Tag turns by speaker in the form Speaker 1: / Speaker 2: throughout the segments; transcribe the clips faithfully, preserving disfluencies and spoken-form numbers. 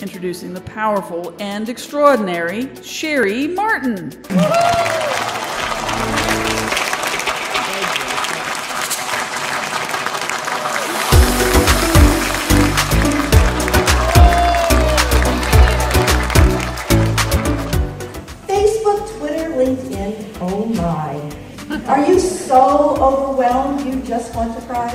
Speaker 1: Introducing the powerful and extraordinary Sherry Martin.
Speaker 2: Facebook, Twitter, LinkedIn, oh my. Are you so overwhelmed you just want to cry?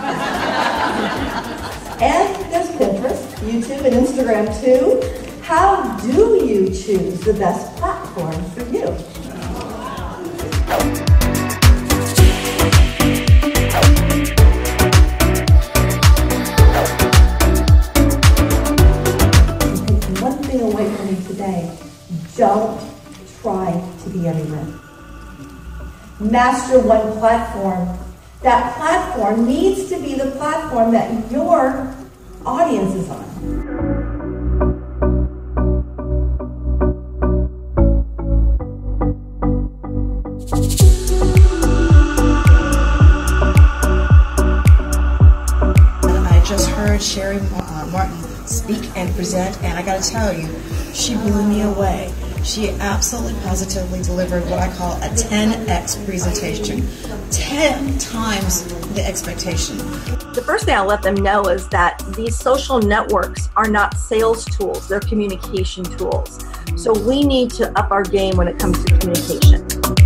Speaker 2: And there's Pinterest, YouTube, and Instagram too. How do you choose the best platform for you? Take one thing away from me today. Don't try to be everywhere. Master one platform. That platform needs to be the platform that your audience is on.
Speaker 3: I just heard Sherry Martin speak and present, and I got to tell you, she blew me away. She absolutely positively delivered what I call a ten X presentation, ten times the expectation.
Speaker 4: The first thing I'll let them know is that these social networks are not sales tools, they're communication tools. So we need to up our game when it comes to communication.